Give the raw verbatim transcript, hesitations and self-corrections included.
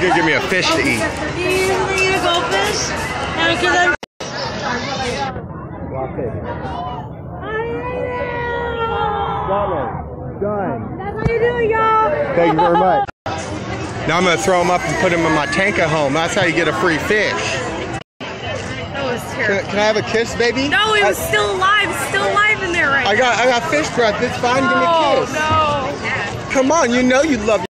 gonna give me a fish to eat. Do you usually eat a goldfish? And because I'm... Done. That's how you do it, y'all. Thank you very much. Now I'm gonna throw them up and put them in my tank at home. That's how you get a free fish. That was Can, terrible. can I have a kiss, baby? No, it was I, still alive. It's still alive in there right I got I got fish breath. It's fine. Give me a now. kiss. No, no. Come on, you know you'd love